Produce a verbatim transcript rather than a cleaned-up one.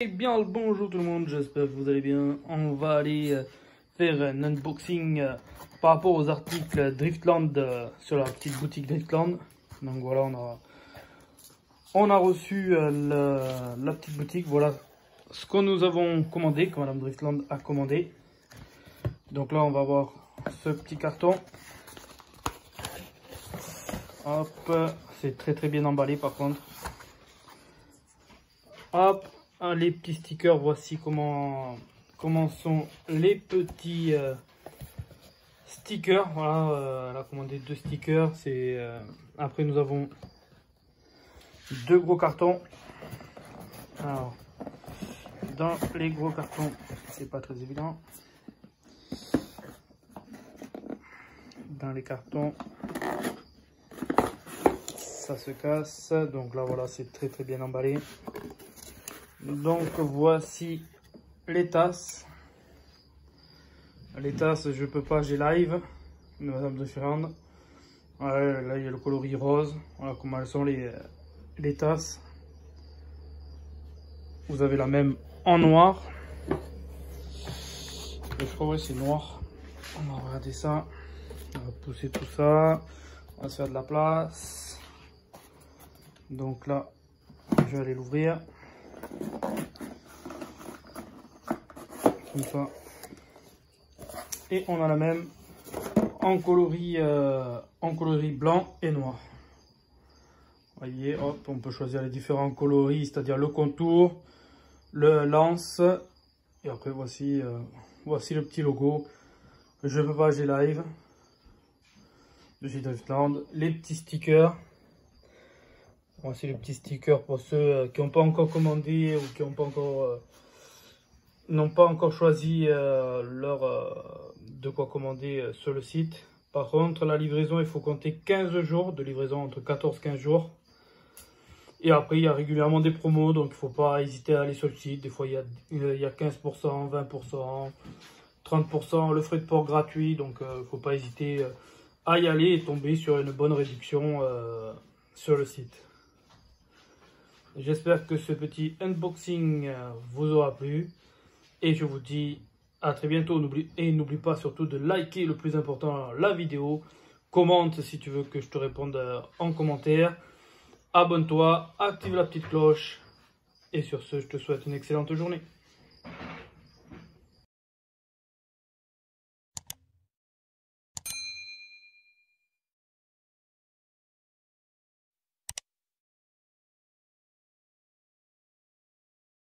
Eh bien le bonjour tout le monde, j'espère que vous allez bien. On va aller euh, faire un unboxing euh, par rapport aux articles Driftland euh, sur la petite boutique Driftland. Donc voilà, on a, on a reçu euh, le, la petite boutique. Voilà ce que nous avons commandé, que Madame Driftland a commandé. Donc là on va voir ce petit carton. Hop, c'est très très bien emballé par contre. Hop, les petits stickers, voici comment, comment sont les petits euh, stickers. Voilà, euh, elle a commandé deux stickers. C'est euh, après nous avons deux gros cartons. Alors, dans les gros cartons, c'est pas très évident. Dans les cartons, ça se casse. Donc là, voilà, c'est très très bien emballé. Donc voici les tasses. Les tasses, je peux pas, j'ai live. Madame de Ferrand. Voilà, là il y a le coloris rose. Voilà comment elles sont les, les tasses. Vous avez la même en noir. Je crois que c'est noir. On va regarder ça. On va pousser tout ça. On va se faire de la place. Donc là, je vais aller l'ouvrir. Comme ça. Et on a la même en coloris, euh, en coloris blanc et noir. Vous voyez, hop, on peut choisir les différents coloris, c'est-à-dire le contour, le lance. Et après, voici, euh, voici le petit logo. Je peux pas, j'ai live. De chez Driftland. Les petits stickers. Voici les petits stickers pour ceux qui n'ont pas encore commandé ou qui n'ont pas encore... Euh, n'ont pas encore choisi euh, leur euh, de quoi commander euh, sur le site. Par contre, la livraison, il faut compter quinze jours de livraison, entre quatorze et quinze jours. Et après, il y a régulièrement des promos, donc il ne faut pas hésiter à aller sur le site. Des fois, il y a, il y a quinze pour cent, vingt pour cent, trente pour cent, le frais de port gratuit. Donc, il euh, ne faut pas hésiter à y aller et tomber sur une bonne réduction euh, sur le site. J'espère que ce petit unboxing euh, vous aura plu. Et je vous dis à très bientôt. Et n'oublie pas surtout de liker, le plus important, la vidéo. Commente si tu veux que je te réponde en commentaire. Abonne-toi, active la petite cloche. Et sur ce, je te souhaite une excellente journée.